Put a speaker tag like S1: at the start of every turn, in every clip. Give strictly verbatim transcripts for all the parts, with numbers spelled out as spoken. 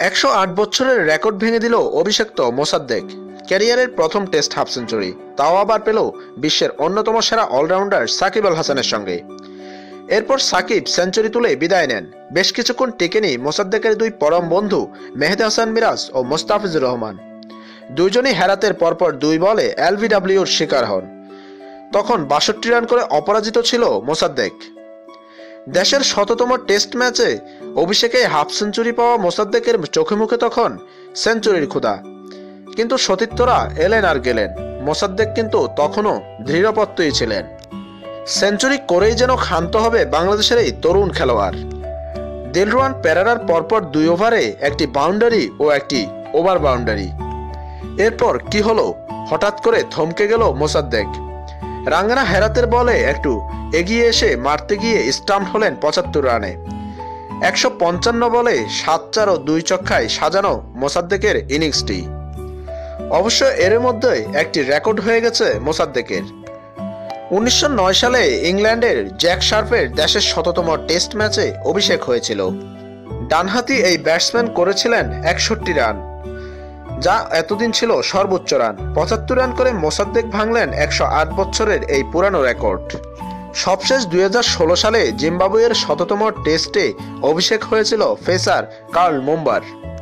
S1: একশো আট বছরের রেকর্ড ভেঙে দিল অভিষিক্ত মোসাদ্দেক। ক্যারিয়ারের প্রথম টেস্ট হাফ সেঞ্চুরি, তাও আবার পেল বিশ্বের অন্যতম সেরা অলরাউন্ডার সাকিব আল হাসানের সঙ্গে। এরপর সাকিব সেঞ্চুরি তুলে বিদায় নেন। বেশ কিছুক্ষণ টেকেনি মোসাদ্দেকের দুই পরম বন্ধু মেহেদী হাসান মিরাজ ও মোস্তাফিজুর রহমান। দুইজনই হেরাতের পরপর দুই বলে এলবিডব্লিউর শিকার হন। তখন বাষট্টি রান করে অপরাজিত ছিল মোসাদ্দেক। দেশের শততম টেস্ট ম্যাচে অভিষেকে হাফ সেঞ্চুরি পাওয়া মোসাদ্দেকের চোখে মুখে তখন সেঞ্চুরির ক্ষুধা। কিন্তু সতীর্থরা এলেন আর গেলেন, মোসাদ্দেক কিন্তু তখনও দৃঢ়প্রত্যয়ী ছিলেন। সেঞ্চুরি করেই যেন ক্ষান্ত হবে বাংলাদেশের এই তরুণ খেলোয়াড়। দিলরুয়ান পেরেরার পরপর দুই ওভারে একটি বাউন্ডারি ও একটি ওভার বাউন্ডারি। এরপর কি হলো, হঠাৎ করে থমকে গেল মোসাদ্দেক। রাঙ্গানা হেরাতের বলে একটু এগিয়ে এসে মারতে গিয়ে স্টাম্প হলেন পঁচাত্তর রানে। একশো পঞ্চান্ন বলে সাত চার ও দুই ছক্কায় সাজানো মোসাদ্দেকের ইনিংসটি। অবশ্য এর মধ্যে একটি রেকর্ড হয়ে গেছে মোসাদ্দেকের। উনিশশো নয় সালে ইংল্যান্ডের জ্যাক শার্পের দেশের শততম টেস্ট ম্যাচে অভিষেক হয়েছিল। ডানহাতি এই ব্যাটসম্যান করেছিলেন একষট্টি রান, যা এতদিন ছিল সর্বোচ্চ রান। পঁচাত্তর রান করে মোসাদ্দেক ভাঙলেন একশো আট বছরের এই পুরানো রেকর্ড। সবশেষ দুই হাজার ষোলো সালে জিম্বাবুয়ের শততম টেস্টে অভিষেক হয়েছিল পেসার কার্ল মুম্বার।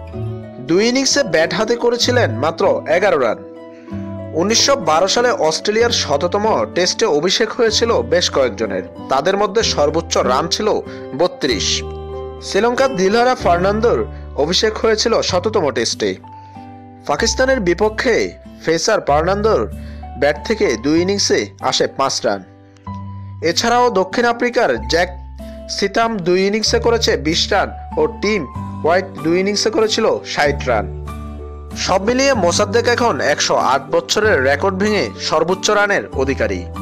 S1: দুই ইনিংসে ব্যাট হাতে করেছিলেন মাত্র এগারো রান। উনিশশো বারো সালে অস্ট্রেলিয়ার শততম টেস্টে অভিষেক হয়েছিল বেশ কয়েকজনের, তাদের মধ্যে সর্বোচ্চ রান ছিল বত্রিশ। শ্রীলঙ্কার দিলহারা ফার্নান্দোর অভিষেক হয়েছিল শততম টেস্টে। পাকিস্তানের বিপক্ষে পেসার ফার্নান্দোর ব্যাট থেকে দুই ইনিংসে আসে পাঁচ রান। এছাড়াও দক্ষিণ আফ্রিকার জ্যাক সিথাম দুই ইনিংসে করেছে বিশ রান ও টিম হোয়াইট দুই ইনিংসে করেছিল ষাট রান। সব মিলিয়ে মোসাদ্দেক এখন একশো আট বছরের রেকর্ড ভেঙে সর্বোচ্চ রানের অধিকারী।